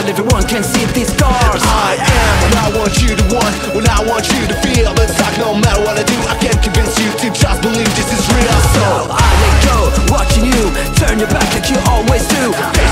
till everyone can see these scars. I am when I want you to want, when I want you to feel. It's like no matter what I do, I can't convince you to just believe this is real. So I let go, watching you turn your back like you always do.